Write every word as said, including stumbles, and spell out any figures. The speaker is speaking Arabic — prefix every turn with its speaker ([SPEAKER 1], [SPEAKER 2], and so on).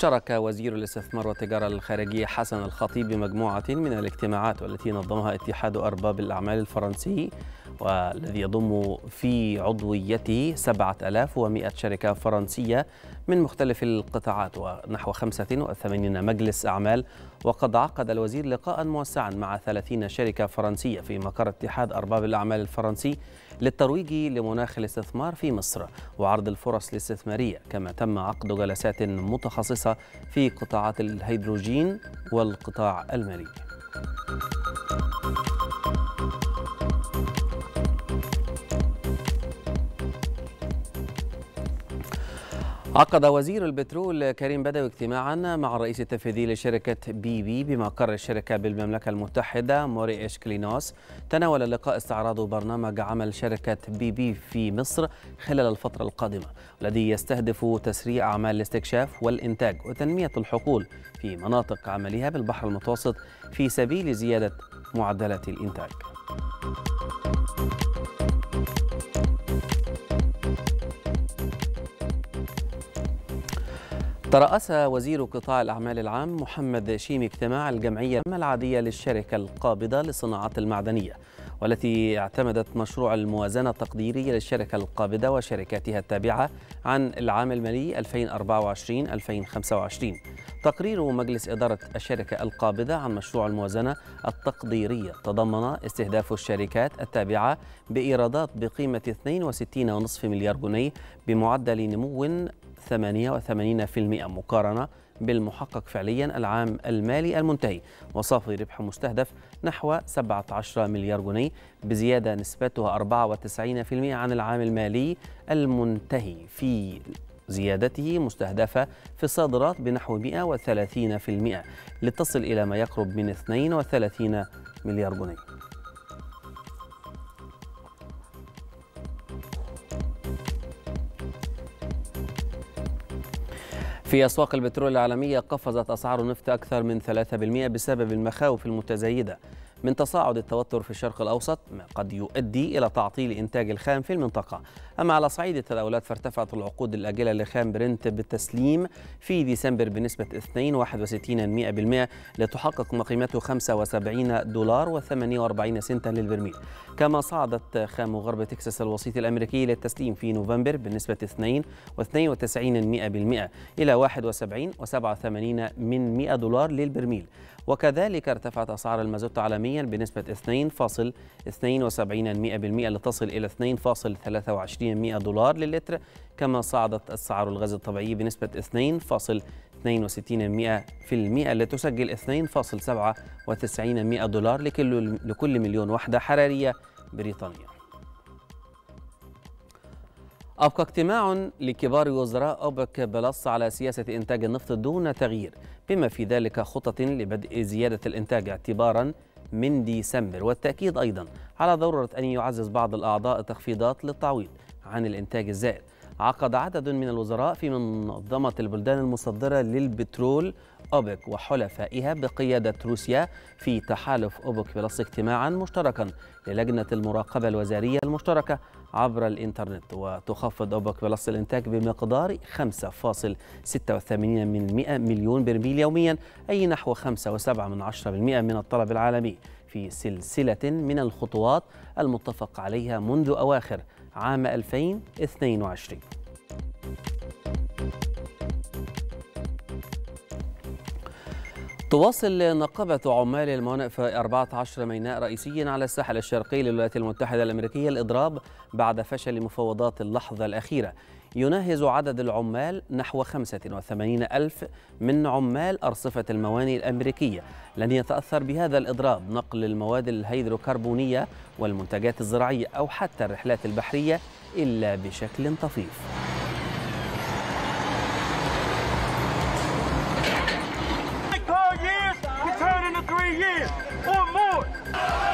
[SPEAKER 1] شارك وزير الاستثمار والتجارة الخارجية حسن الخطيب بمجموعة من الاجتماعات والتي نظمها اتحاد أرباب الأعمال الفرنسي، والذي يضم في عضويته سبعة آلاف ومئة شركة فرنسية من مختلف القطاعات ونحو خمسة وثمانين مجلس أعمال. وقد عقد الوزير لقاء موسعا مع ثلاثين شركة فرنسية في مقر اتحاد أرباب الأعمال الفرنسي للترويج لمناخ الاستثمار في مصر وعرض الفرص الاستثمارية، كما تم عقد جلسات متخصصة في قطاعات الهيدروجين والقطاع المالي. عقد وزير البترول كريم بدوي اجتماعا مع الرئيس التنفيذي لشركة بي بي بمقر الشركة بالمملكة المتحدة موري إشكلينوس. تناول اللقاء استعراض برنامج عمل شركة بي بي في مصر خلال الفترة القادمة، الذي يستهدف تسريع أعمال الاستكشاف والإنتاج وتنمية الحقول في مناطق عملها بالبحر المتوسط في سبيل زيادة معدلات الإنتاج. ترأس وزير قطاع الأعمال العام محمد شيمي اجتماع الجمعية العادية للشركة القابضة للصناعات المعدنية، والتي اعتمدت مشروع الموازنة التقديرية للشركة القابضة وشركاتها التابعة عن العام المالي ألفين وأربعة وعشرين ألفين وخمسة وعشرين. تقرير مجلس إدارة الشركة القابضة عن مشروع الموازنة التقديرية تضمن استهداف الشركات التابعة بإيرادات بقيمة اثنين وستين فاصلة خمسة مليار جنيه بمعدل نمو ثمانية وثمانين بالمئة مقارنة بالمحقق فعليا العام المالي المنتهي، وصافي ربح مستهدف نحو سبعة عشر مليار جنيه بزيادة نسبتها أربعة وتسعين بالمئة عن العام المالي المنتهي، في زيادته مستهدفة في الصادرات بنحو مئة وثلاثين بالمئة لتصل إلى ما يقرب من اثنين وثلاثين مليار جنيه. في أسواق البترول العالمية قفزت أسعار النفط أكثر من ثلاثة بالمئة بسبب المخاوف المتزايدة من تصاعد التوتر في الشرق الأوسط، ما قد يؤدي إلى تعطيل إنتاج الخام في المنطقة. أما على صعيد التداولات فارتفعت العقود الآجلة لخام برنت بالتسليم في ديسمبر بنسبة اثنين فاصلة واحد وستين بالمئة لتحقق ما قيمته خمسة وسبعين دولار وثمانية وأربعين سنتا للبرميل. كما صعدت خام غرب تكساس الوسيط الأمريكي للتسليم في نوفمبر بنسبة اثنين فاصلة اثنين وتسعين بالمئة إلى واحد وسبعين فاصلة سبعة وثمانين من مئة دولار للبرميل. وكذلك ارتفعت أسعار المازوت عالميا بنسبة اثنين فاصلة اثنين وسبعين بالمئة لتصل إلى اثنين فاصلة ثلاثة وعشرين دولار للتر. كما صعدت أسعار الغاز الطبيعي بنسبة اثنين فاصلة اثنين وستين بالمئة لتسجل اثنين فاصلة سبعة وتسعين دولار لكل لكل مليون وحدة حرارية بريطانية. أبقى اجتماع لكبار وزراء أوبك بلس على سياسة إنتاج النفط دون تغيير، بما في ذلك خطط لبدء زيادة الإنتاج اعتبارا من ديسمبر، والتأكيد أيضا على ضرورة أن يعزز بعض الأعضاء تخفيضات للتعويض عن الإنتاج الزائد. عقد عدد من الوزراء في منظمة البلدان المصدرة للبترول أوبك وحلفائها بقيادة روسيا في تحالف أوبك بلس اجتماعا مشتركا للجنة المراقبة الوزارية المشتركة عبر الإنترنت. وتخفض أوبك بلس الإنتاج بمقدار خمسة فاصلة ستة وثمانين من مئة مليون برميل يوميا، أي نحو خمسة فاصلة سبعة من عشرة بالمئة من الطلب العالمي، في سلسلة من الخطوات المتفق عليها منذ أواخر عام ألفين واثنين وعشرين. تواصل نقابة عمال الموانئ في أربعة عشر ميناء رئيسيا على الساحل الشرقي للولايات المتحدة الأمريكية الإضراب بعد فشل مفاوضات اللحظة الأخيرة. يناهز عدد العمال نحو خمسة وثمانين ألف من عمال أرصفة الموانئ الأمريكية. لن يتأثر بهذا الإضراب نقل المواد الهيدروكربونية والمنتجات الزراعية أو حتى الرحلات البحرية إلا بشكل طفيف.
[SPEAKER 2] Years, you turn into three years or more.